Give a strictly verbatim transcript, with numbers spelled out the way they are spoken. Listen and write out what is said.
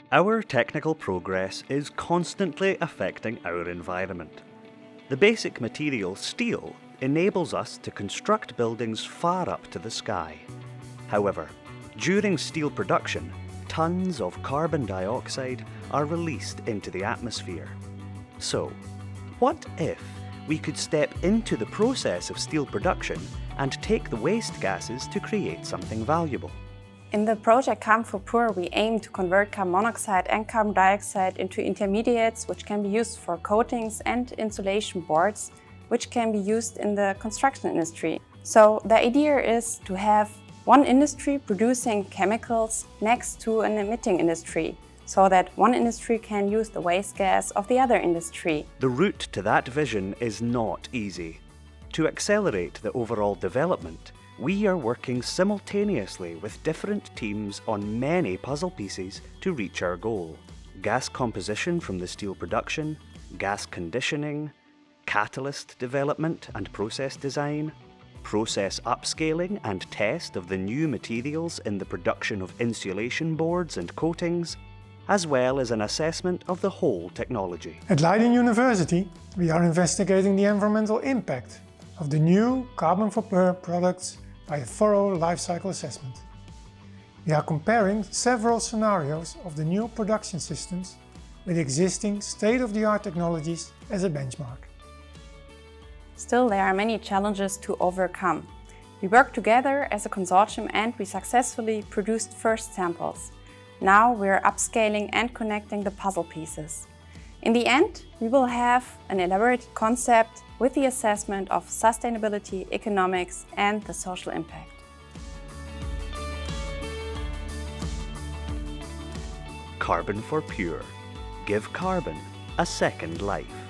Our technical progress is constantly affecting our environment. The basic material steel enables us to construct buildings far up to the sky. However, during steel production, tons of carbon dioxide are released into the atmosphere. So, what if we could step into the process of steel production and take the waste gases to create something valuable? In the project carbon four pur, we aim to convert carbon monoxide and carbon dioxide into intermediates which can be used for coatings and insulation boards, which can be used in the construction industry. So the idea is to have one industry producing chemicals next to an emitting industry, so that one industry can use the waste gas of the other industry. The route to that vision is not easy. To accelerate the overall development, we are working simultaneously with different teams on many puzzle pieces to reach our goal. Gas composition from the steel production, gas conditioning, catalyst development and process design, process upscaling and test of the new materials in the production of insulation boards and coatings, as well as an assessment of the whole technology. At Leiden University, we are investigating the environmental impact of the new carbon four pur products by a thorough life cycle assessment. We are comparing several scenarios of the new production systems with existing state-of-the-art technologies as a benchmark. Still, there are many challenges to overcome. We worked together as a consortium and we successfully produced first samples. Now we're upscaling and connecting the puzzle pieces. In the end, we will have an elaborated concept with the assessment of sustainability, economics and the social impact. carbon four pur. Give carbon a second life.